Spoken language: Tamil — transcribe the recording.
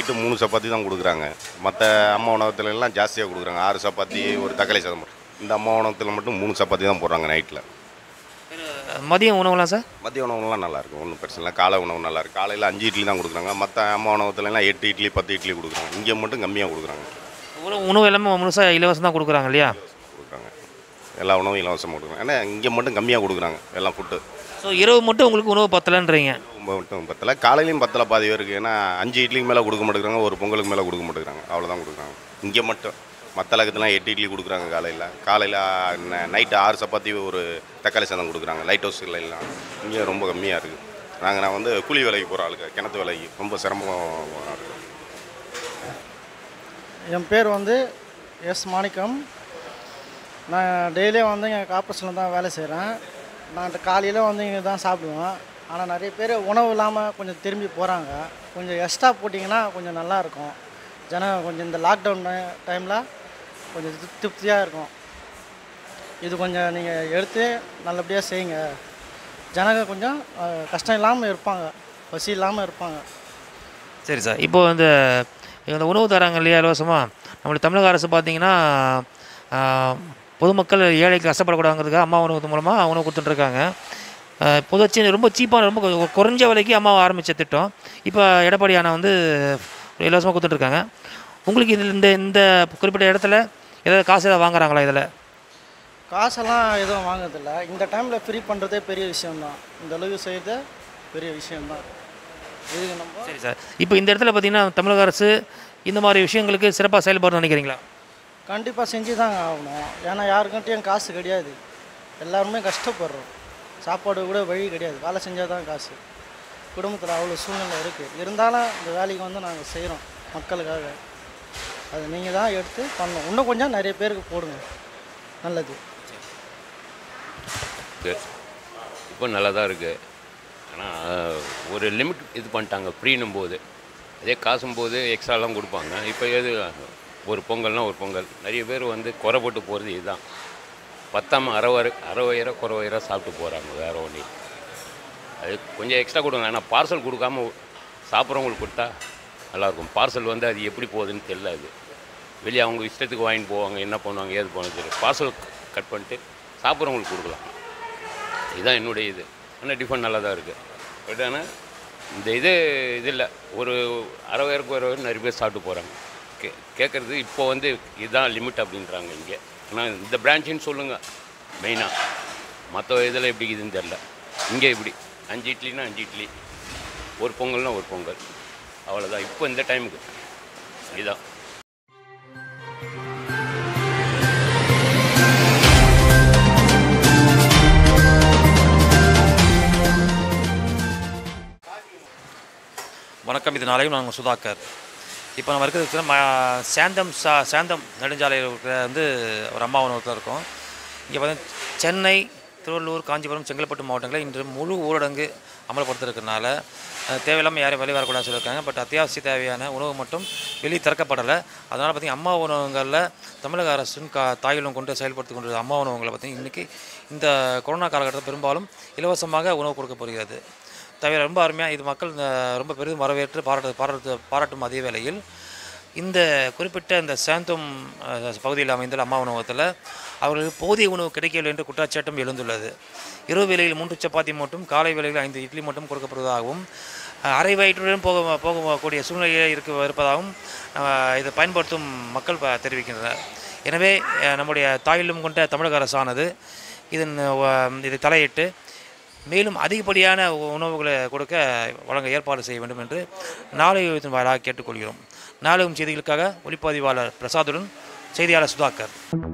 நைட்டு 3 சப்பாத்தி தான் கொடுக்குறாங்க. மற்ற அம்மா உணவகத்துலலாம் ஜாஸ்தியாக கொடுக்குறாங்க. 6 சப்பாத்தி ஒரு தக்காளி சாதம். இந்த அம்மா உணவகத்தில் மட்டும் 3 சப்பாத்தி தான் போடுறாங்க நைட்டில். மதியம் உணவுலாம் சார்? மதிய உணவுலாம் நல்லாயிருக்கும், ஒன்றும் பிரச்சனை இல்லை. காலை உணவு நல்லாயிருக்கு. காலையில் 5 இட்லி தான் கொடுக்குறாங்க. மற்ற அம்மா உணவகத்துலலாம் 8 இட்லி 10 இட்லி கொடுக்குறாங்க. இங்கே மட்டும் கம்மியாக கொடுக்குறாங்க. உணவு எல்லாமே முழுசாக இலவசம் தான் கொடுக்குறாங்க இல்லையா? கொடுக்குறாங்க, எல்லா உணவும் இலவசமாக கொடுக்குறாங்க. ஏன்னா இங்கே மட்டும் கம்மியாக கொடுக்குறாங்க எல்லாம் ஃபுட்டு. ஸோ இரவு மட்டும் உங்களுக்கு உணவு பத்தலைன்றீங்க? மட்டும் பத்தலை, காலையிலையும் பத்தலை பாதி பேருக்கு. ஏன்னா 5 இட்லிக்கு மேலே கொடுக்க மாட்டேங்கிறாங்க, ஒரு பொங்கலுக்கு மேலே கொடுக்க மாட்டேங்கிறாங்க. அவ்வளோதான் கொடுக்குறாங்க இங்கே மட்டும். மற்ற லகத்துலாம் 8 இட்லி கொடுக்குறாங்க காலையில் நைட்டு 6 சப்பாத்தி ஒரு தக்காளி சாதம் கொடுக்குறாங்க லைட் ஹவுஸில் எல்லாம். இங்கே ரொம்ப கம்மியாக இருக்குது. நான் வந்து கூலி வேலைக்கு போகிற ஆளுங்க, கிணத்து வேலைக்கு ரொம்ப சிரமமாக இருக்குது. என் பேர் வந்து எஸ் மாணிக்கம். நான் டெய்லியும் வந்து எங்கள் கார்பரேஷனில் தான் வேலை செய்கிறேன். நான் காலையில் வந்து இங்கே தான் சாப்பிடுவேன். ஆனால் நிறைய பேர் உணவு இல்லாமல் கொஞ்சம் திரும்பி போகிறாங்க. கொஞ்சம் எக்ஸ்ட்ரா போட்டிங்கன்னா கொஞ்சம் நல்லாயிருக்கும். ஜனம் கொஞ்சம் இந்த லாக்டவுன் டைமில் கொஞ்சம் திருப்தியாக இருக்கும். இது கொஞ்சம் நீங்கள் எடுத்து நல்லபடியாக செய்யுங்க. ஜனங்க கொஞ்சம் கஷ்டம் இல்லாமல் இருப்பாங்க, பசி இல்லாமல் இருப்பாங்க. சரி சார், இப்போது இந்த உணவு தராங்க இல்லையா இலவசமாக, நம்மளுடைய தமிழக அரசு பார்த்திங்கன்னா பொதுமக்கள் ஏழைக்கு கஷ்டப்படக்கூடாதுங்கிறதுக்காக அம்மா உணவு மூலமாக உணவு கொடுத்துட்டுருக்காங்க. பொதுவாக ரொம்ப சீப்பான ரொம்ப குறைஞ்ச விலைக்கு அம்மா ஆரம்பித்த திட்டம் இப்போ எடப்பாடி அண்ணா வந்து இலவசமாக கொடுத்துட்ருக்காங்க. உங்களுக்கு இதில் இந்த குறிப்பிட்ட இடத்துல ஏதாவது காசு ஏதாவது வாங்குறாங்களா? இதில் காசெல்லாம் எதுவும் வாங்குறதில்ல. இந்த டைமில் ஃப்ரீ பண்ணுறதே பெரிய விஷயம்தான். இந்த அளவுக்கு செய்கிறது பெரிய விஷயம்தான். இதுக்கு நம்ம சரி சார், இப்போ இந்த இடத்துல பார்த்திங்கன்னா தமிழக அரசு இந்த மாதிரி விஷயங்களுக்கு சிறப்பாக செயல்படணும்னு நினைக்கிறீங்களா? கண்டிப்பாக செஞ்சு தாங்க ஆகணும். ஏன்னா யாருக்கிட்டையும் காசு கிடையாது, எல்லாருமே கஷ்டப்படுறோம். சாப்பாடு கூட வழி கிடையாது, வேலை செஞ்சால் தான் காசு. குடும்பத்தில் அவ்வளோ சூழ்நிலை இருக்குது. இருந்தாலும் இந்த வேலைக்கு வந்து நாங்கள் செய்கிறோம் மக்களுக்காக. அது நீங்கள் தான் எடுத்து பண்ணணும். இன்னும் கொஞ்சம் நிறைய பேருக்கு போடுங்க, நல்லது. இப்போ நல்லா தான் இருக்குது. ஆனால் ஒரு லிமிட் இது பண்ணிட்டாங்க ஃப்ரீனும் போது. அதே காசும் போது எக்ஸ்ட்ராலாம் கொடுப்பாங்க. இப்போ எது ஒரு பொங்கல்னால் ஒரு பொங்கல். நிறைய பேர் வந்து குறை போட்டு போகிறது இதுதான். பத்தாமல் அரை குறை சாப்பிட்டு போகிறாங்க, வேறு ஒன்று. அது கொஞ்சம் எக்ஸ்ட்ரா கொடுங்க. ஆனால் பார்சல் கொடுக்காம சாப்பிட்றவங்களுக்கு கொடுத்தா நல்லாயிருக்கும். பார்சல் வந்து அது எப்படி போகுதுன்னு தெரியல. அது வெளியே அவங்க இஷ்டத்துக்கு வாங்கிட்டு போவாங்க, என்ன பண்ணுவாங்க ஏது பண்ணுவாங்க தெரியும். பார்சல் கட் பண்ணிட்டு சாப்பிட்றவங்களுக்கு கொடுக்கலாம். இதுதான் என்னுடைய இது. ஆனால் டிஃபன் நல்லா தான் இருக்குது. பட் ஆனால் இந்த இது இல்லை, ஒரு அரை நிறைய பேர் சாப்பிட்டு போகிறாங்க. கேட்குறது இப்போ வந்து இதுதான் லிமிட் அப்படின்றாங்க இங்கே. ஆனால் இந்த பிரான்ச்சின்னு சொல்லுங்கள் மெயினாக. மற்ற இதில் எப்படி இதுன்னு தெரில. இங்கே இப்படி 5 இட்லினா 5 இட்லி, ஒரு பொங்கல்னால் ஒரு பொங்கல், அவ்வளோதான் இப்போ இந்த டைமுக்கு. இதுதான். வணக்கம், இது நாளையும் நாங்கள் சுதாகர். இப்போ நம்ம இருக்கிறது சேந்தம் நெடுஞ்சாலையில் இருக்கிற வந்து ஒரு அம்மா உணவகத்தில் இருக்கோம். இங்கே பார்த்தீங்கன்னா சென்னை, திருவள்ளூர், காஞ்சிபுரம், செங்கல்பட்டு மாவட்டங்களில் இன்று முழு ஊரடங்கு அமல்படுத்திருக்கிறதுனால தேவையில்லாமல் யாரும் வெளியே வரக்கூடாது சொல்லியிருக்காங்க. பட் அத்தியாவசிய தேவையான உணவு மட்டும் வெளியே திறக்கப்படலை. அதனால் பார்த்திங்கன்னா அம்மா உணவகங்களில் தமிழக அரசின் தாயுள்ளம் கொண்டு செயல்படுத்தி கொண்டிருக்கிற அம்மா உணவகங்களை பார்த்திங்கன்னா இன்றைக்கி இந்த கொரோனா காலகட்டத்தில் பெரும்பாலும் இலவசமாக உணவு கொடுக்கப்படுகிறது. தவிர ரொம்ப அருமையாக இது மக்கள் ரொம்ப பெரிதும் வரவேற்று பாராட்டும் அதே வேளையில் இந்த குறிப்பிட்ட இந்த சேந்தம் பகுதியில் அமைந்துள்ள அம்மா உணவகத்தில் அவர்களுக்கு போதிய உணவு கிடைக்கவில்லை என்று குற்றச்சாட்டும் எழுந்துள்ளது. இரவு வேளையில் 3 சப்பாத்தி மட்டும், காலை வேளையில் 5 இட்லி மட்டும் கொடுக்கப்படுவதாகவும், அரை வயிற்றுடன் போகக்கூடிய சூழ்நிலையே இருப்பதாகவும் இதை பயன்படுத்தும் மக்கள் தெரிவிக்கின்றனர். எனவே நம்முடைய தாயிலும் கொண்ட தமிழக அரசானது இதை தலையிட்டு மேலும் அதிகப்படியான உணவுகளை வழங்க ஏற்பாடு செய்ய வேண்டும் என்று நாளைய வாயிலாக கேட்டுக்கொள்கிறோம். நாளையும் செய்திகளுக்காக ஒளிப்பதிவாளர் பிரசாதுடன் செய்தியாளர் சுதாகர்.